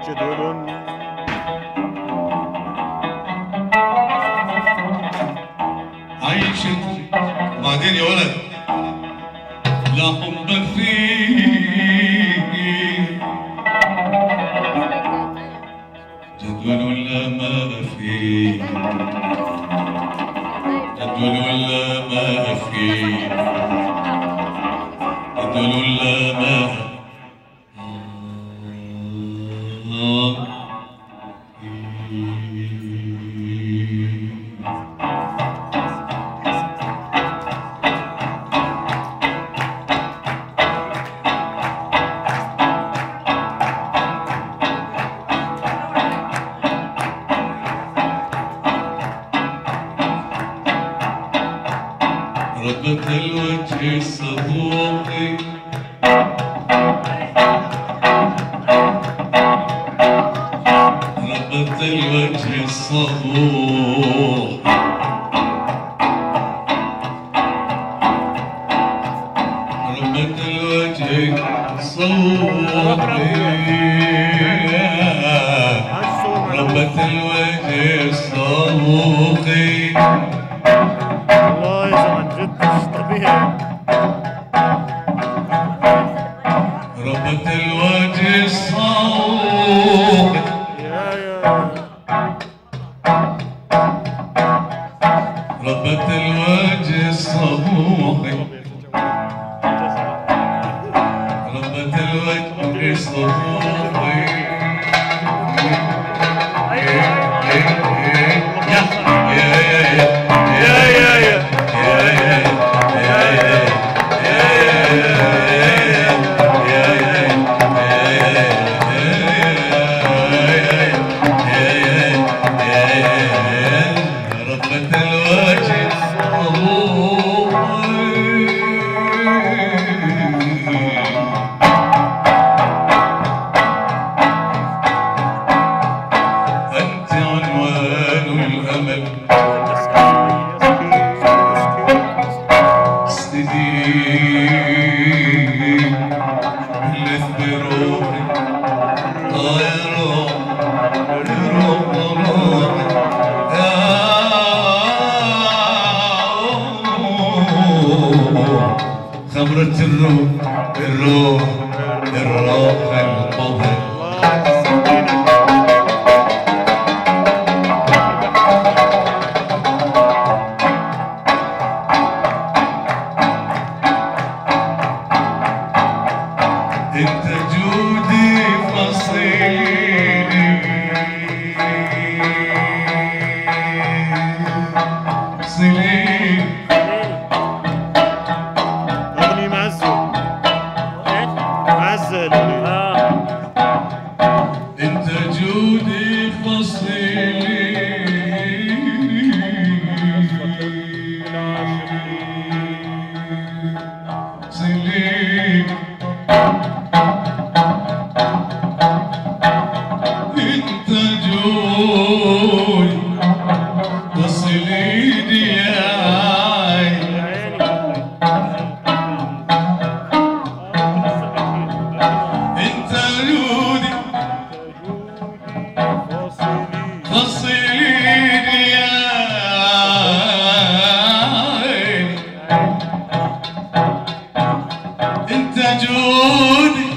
جدول عيشت بعدين يا ولد لا حب فيه جدول ولا ما فيه جدول ولا ما فيه جدول ولا ما فيه ربة الوجه الصدوقي ربة الوجه الصدوق ربة الوجه الصدوقي ربة الوجه الصدوقي والله يا زلمه جد مش طبيعي. ربة الوجه الصدوقي ربة الوجه الصدوقي ربة الوجه الصدوقي خبرة الروح القبر انت جودي فصيلي صليل اغني معزل معزل انت جودي فصيلي صليل انت جودي فصيلي يا انت جودي فصيلي يا انت جودي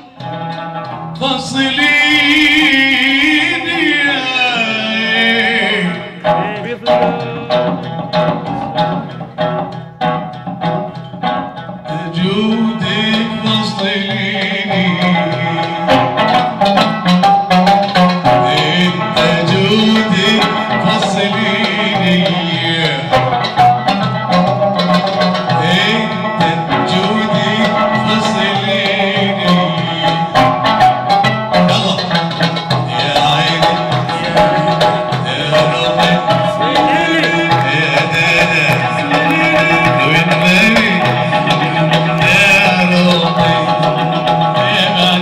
فصيلي جودك فصليني انت جودك فصليني انت جودك فصليني يلا يا عيني يا روحي يا دادا والنبي يا روحي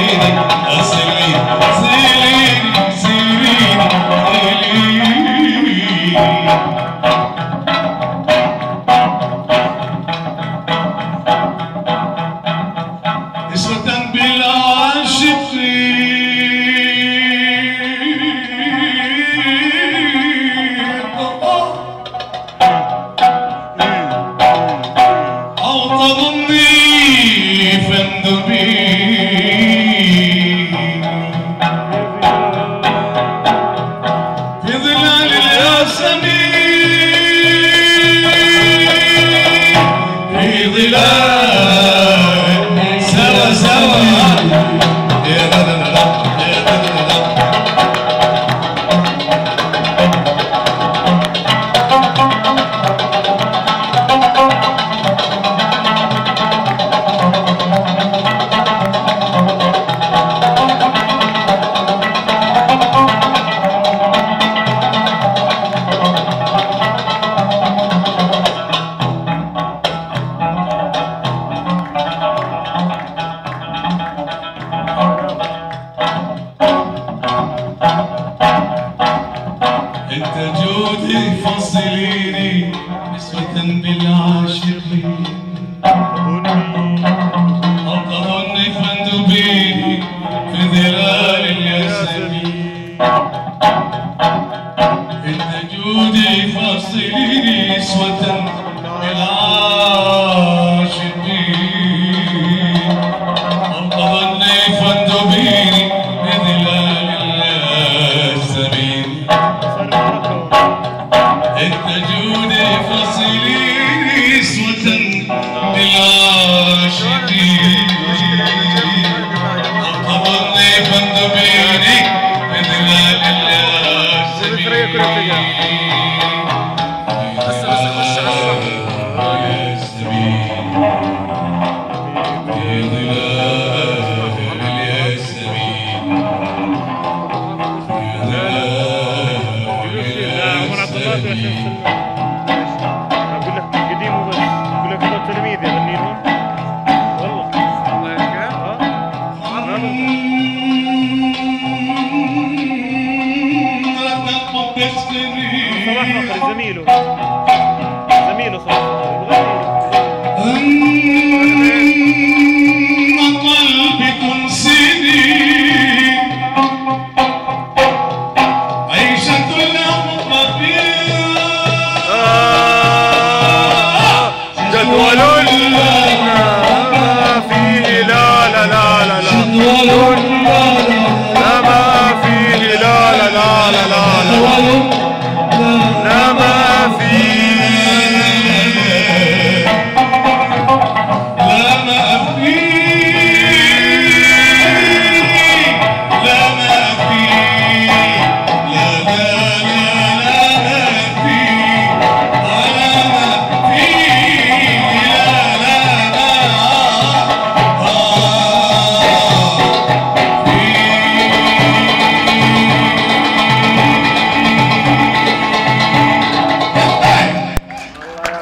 زميله